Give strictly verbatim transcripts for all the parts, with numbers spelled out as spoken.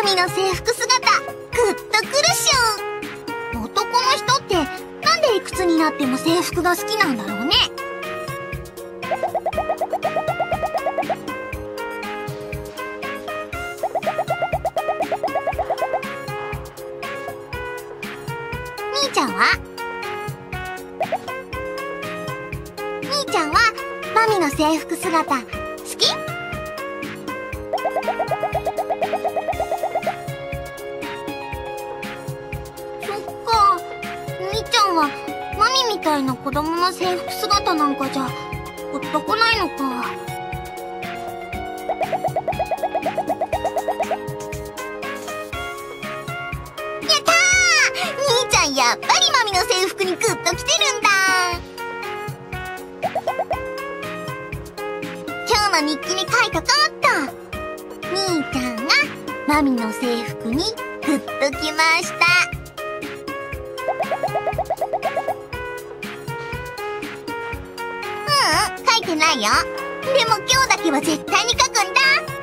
ミの制服姿、グッとくるっしょ。男の人ってなんでいくつになっても制服が好きなんだろうね。みーちゃんはみーちゃんはマミの制服姿好き？そっか、みーちゃんはマミみたいな子供の制服姿なんかじゃほっとこないのか。やったー！みーちゃんやっぱりマミの制服にグッときてるんだ。今日の日記に書いとこうっと。みーちゃんがマミの制服にグッときました。ううん、書いてないよ。でも今日だけは絶対に書くんだ。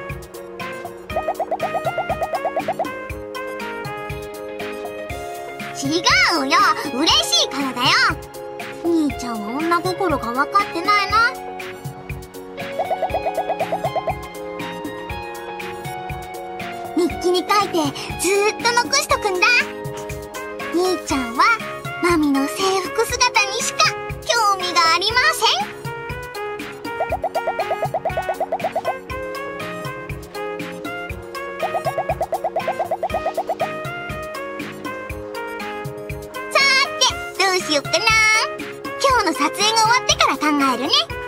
違うよ、嬉しいからだよ。兄ちゃんは女心が分かってないな。日記に書いてずーっと残しとくんだ。兄ちゃんはマミの制服姿にしか興味がありません。さーて、どうしよっかな。今日の撮影が終わってから考えるね。